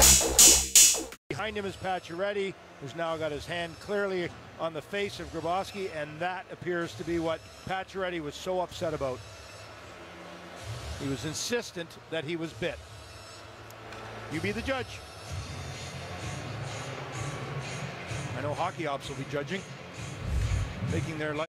Behind him is Pacioretty, who's now got his hand clearly on the face of Grabovski, and that appears to be what Pacioretty was so upset about. He was insistent that he was bit. You be the judge. I know hockey ops will be judging, making their life